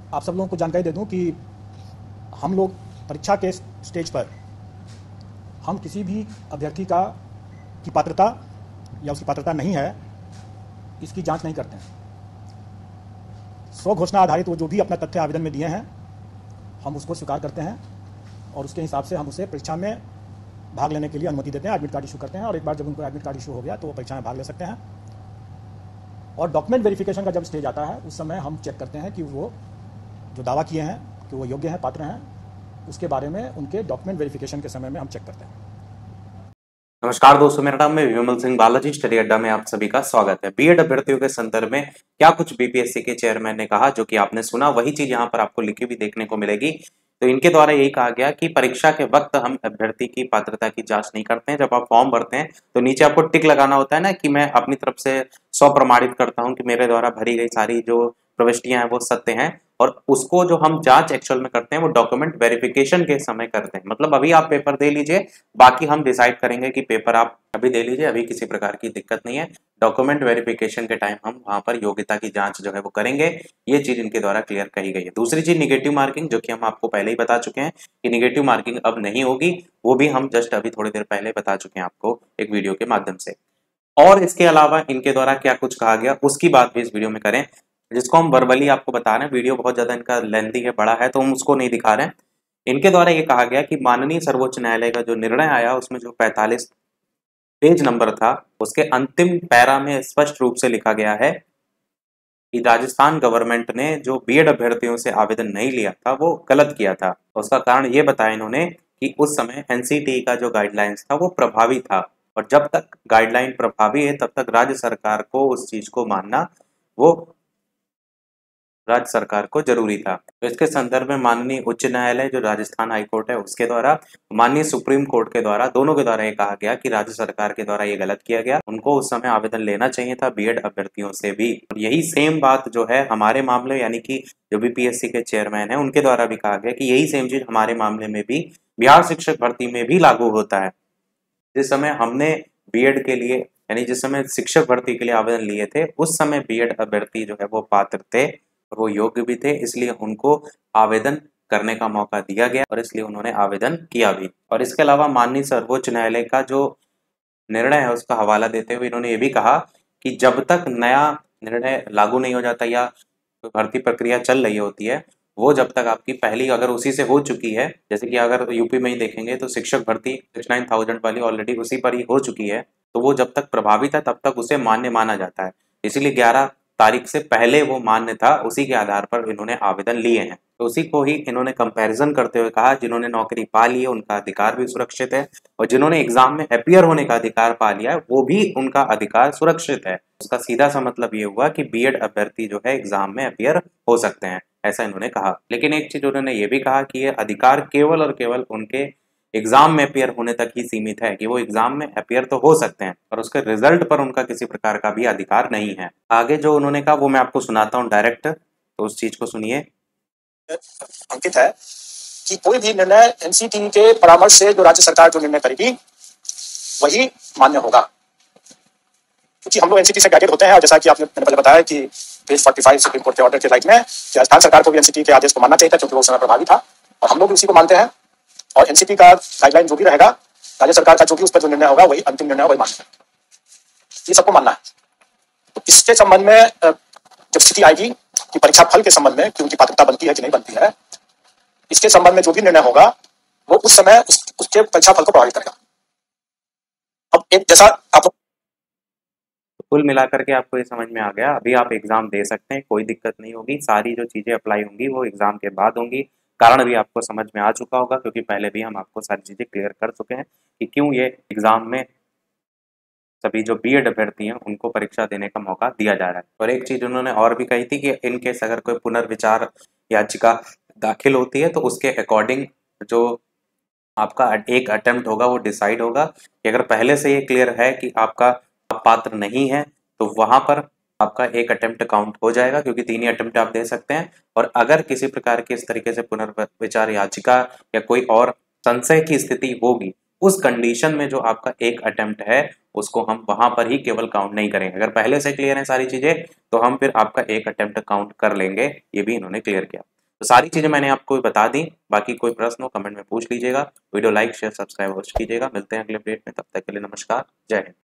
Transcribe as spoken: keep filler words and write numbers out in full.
आप सब लोगों को जानकारी दे दूं कि हम लोग परीक्षा के स्टेज पर हम किसी भी अभ्यर्थी का की पात्रता या उसकी पात्रता नहीं है इसकी जांच नहीं करते हैं। स्व घोषणा आधारित वो जो भी अपना तथ्य आवेदन में दिए हैं हम उसको स्वीकार करते हैं और उसके हिसाब से हम उसे परीक्षा में भाग लेने के लिए अनुमति देते हैं, एडमिट कार्ड इशू करते हैं और एक बार जब उनको एडमिट कार्ड इशू हो गया तो वो परीक्षा में भाग ले सकते हैं। और डॉक्यूमेंट वेरिफिकेशन का जब स्टेज आता है उस समय हम चेक करते हैं कि वो जो दावा किए हैं कि वो योग्य हैं, पात्र हैं, उसके बारे में उनके डॉक्यूमेंट वेरिफिकेशन के समय में हम चेक करते हैं। नमस्कार दोस्तों, मेरा नाम है विमल सिंह बालाजी। स्टडी अड्डा में आप सभी का स्वागत है। बीएड अभ्यर्थियों के संदर्भ में क्या कुछ बीपीएससी के चेयरमैन ने कहा, जो कि आपने सुना, वही चीज यहाँ पर आपको लिखी हुई देखने को मिलेगी। तो इनके द्वारा यही कहा गया कि परीक्षा के वक्त हम अभ्यर्थी की पात्रता की जांच नहीं करते हैं। जब आप फॉर्म भरते हैं तो नीचे आपको टिक लगाना होता है ना कि मैं अपनी तरफ से स्व प्रमाणित करता हूं कि मेरे द्वारा भरी गई सारी जो प्रविष्टियां हैं वो सत्य हैं। और उसको जो हम जांच एक्चुअल में करते हैं वो डॉक्यूमेंट वेरिफिकेशन के समय करते हैं। मतलब अभी आप पेपर दे लीजिए, बाकी हम डिसाइड करेंगे कि पेपर आप अभी दे लीजिए, अभी किसी प्रकार की दिक्कत नहीं है। डॉक्यूमेंट वेरिफिकेशन के टाइम हम वहां पर योग्यता की जांच जो है वो करेंगे। ये चीज इनके द्वारा क्लियर कही गई है। दूसरी चीज निगेटिव मार्किंग, जो कि हम आपको पहले ही बता चुके हैं कि निगेटिव मार्किंग अब नहीं होगी, वो भी हम जस्ट अभी थोड़ी देर पहले बता चुके हैं आपको एक वीडियो के माध्यम से। और इसके अलावा इनके द्वारा क्या कुछ कहा गया उसकी बात भी इस वीडियो में करें, जिसको हम वर्बली आपको बता रहे हैं। वीडियो बहुत ज्यादा इनका लेंथी है, बड़ा है, तो हम उसको नहीं दिखा रहे हैं। इनके द्वारा ये कहा गया कि माननीय सर्वोच्च न्यायालय का जो निर्णय आया उसमें जो पैंतालीस पेज नंबर था उसके अंतिम पैरा में स्पष्ट रूप से लिखा गया है कि राजस्थान गवर्नमेंट ने जो बीएड अभ्यर्थियों से आवेदन नहीं लिया था वो गलत किया था। उसका कारण ये बताया इन्होंने कि उस समय एनसीटी का जो गाइडलाइंस था वो प्रभावी था और जब तक गाइडलाइन प्रभावी है तब तक राज्य सरकार को उस चीज को मानना वो राज्य सरकार को जरूरी था। तो इसके संदर्भ में माननीय उच्च न्यायालय जो राजस्थान हाईकोर्ट है उसके द्वारा, माननीय सुप्रीम कोर्ट के द्वारा, दोनों के द्वारा ये कहा गया कि राज्य सरकार के द्वारा ये गलत किया गया। उनको उस समय आवेदन लेना चाहिए था बीएड अभ्यर्थियों से भी। और यही सेम बात जो है हमारे मामले यानी कि जो बीपीएससी के चेयरमैन है उनके द्वारा भी कहा गया कि यही सेम चीज हमारे मामले में भी बिहार शिक्षक भर्ती में भी लागू होता है। जिस समय हमने बीएड के लिए यानी जिस समय शिक्षक भर्ती के लिए आवेदन लिए थे उस समय बीएड अभ्यर्थी जो है वो पात्र थे और वो योग्य भी थे, इसलिए उनको आवेदन करने का मौका दिया गया और इसलिए उन्होंने आवेदन किया भी। और इसके अलावा माननीय सर्वोच्च न्यायालय का जो निर्णय है उसका हवाला देते हुए इन्होंने ये भी कहा कि जब तक नया निर्णय लागू नहीं हो जाता या भर्ती प्रक्रिया चल रही होती है, वो जब तक आपकी पहली अगर उसी से हो चुकी है, जैसे कि अगर यूपी में ही देखेंगे तो शिक्षक भर्ती सिक्सटी नाइन थाउजेंड वाली ऑलरेडी उसी पर ही हो चुकी है, तो वो जब तक प्रभावित है तब तक उसे मान्य माना जाता है। इसीलिए ग्यारह तारीख से पहले वो मान्य था, उसी के आधार पर इन्होंने आवेदन लिए हैं। तो उसी को ही इन्होंने कंपैरिजन करते हुए कहा जिन्होंने नौकरी पा ली है उनका अधिकार भी सुरक्षित है और जिन्होंने एग्जाम में अपियर होने का अधिकार पा लिया है वो भी उनका अधिकार सुरक्षित है। उसका सीधा सा मतलब ये हुआ कि बीएड अभ्यर्थी जो है एग्जाम में अपियर हो सकते हैं, ऐसा इन्होंने कहा। लेकिन एक चीज उन्होंने ये भी कहा कि ये अधिकार केवल और केवल उनके एग्जाम में अपियर होने तक ही सीमित है, कि वो एग्जाम में अपियर तो हो सकते हैं और उसके रिजल्ट पर उनका किसी प्रकार का भी अधिकार नहीं है। आगे जो उन्होंने कहा वो मैं आपको सुनाता हूँ डायरेक्ट, तो उस चीज को सुनिए। अंकित है कि कोई भी निर्णय एनसीटी के परामर्श से जो राज्य सरकार जो निर्णय करेगी वही मान्य होगा, क्योंकि हम लोग एनसीटी से गाइडेड होते हैं। और जैसा कि आपने मैंने पहले बताया कि पेज पैंतालीस सुप्रीम कोर्ट के ऑर्डर के राइट में राजस्थान सरकार को भी एनसीटी के आदेश को मानना चाहिए था, क्योंकि वो समय प्रभावी था और हम लोग भी उसी को मानते हैं। और एनसीटी का गाइडलाइन जो भी रहेगा, राज्य सरकार का जो भी उस पर जो निर्णय होगा वही अंतिम निर्णय वही मान्य है, ये सबको मानना है। तो इसके संबंध में जब स्थिति आएगी कि परीक्षा फल के संबंध में कि उनकी पात्रता बनती है कि नहीं बनती है, इसके संबंध में जो भी निर्णय होगा वो उस समय उस, उसके परीक्षा फल को प्रभावित करेगा। अब एक जैसा आप कुल मिलाकर के आपको ये समझ में आ गया, अभी आप एग्जाम दे सकते हैं, कोई दिक्कत नहीं होगी। सारी जो चीजें अप्लाई होंगी वो एग्जाम के बाद होंगी। कारण भी आपको समझ में आ चुका होगा, क्योंकि पहले भी हम आपको सारी चीजें क्लियर कर चुके हैं कि क्यों ये एग्जाम में सभी जो बीएड अभ्यर्थी हैं उनको परीक्षा देने का मौका दिया जा रहा है। और एक चीज उन्होंने और भी कही थी कि इन केस अगर कोई पुनर्विचार याचिका दाखिल होती है तो उसके अकॉर्डिंग जो आपका एक अटेम्प्ट होगा वो डिसाइड होगा कि अगर पहले से ये क्लियर है कि आपका पात्र नहीं है तो वहां पर आपका एक अटेम्प्ट काउंट हो जाएगा, क्योंकि तीन ही अटेम्प्ट आप दे सकते हैं। और अगर किसी प्रकार की इस तरीके से पुनर्विचार याचिका या कोई और संशय की स्थिति होगी, उस कंडीशन में जो आपका एक अटेम्प्ट है उसको हम वहां पर ही केवल काउंट नहीं करेंगे। अगर पहले से क्लियर है सारी चीजें तो हम फिर आपका एक अटेम्प्ट काउंट कर लेंगे, ये भी इन्होंने क्लियर किया। तो सारी चीजें मैंने आपको बता दी। बाकी कोई प्रश्न हो कमेंट में पूछ लीजिएगा। वीडियो लाइक शेयर सब्सक्राइब अवश्य कीजिएगा। मिलते हैं अगले अपडेट में, तब तक के लिए नमस्कार, जय हिंद।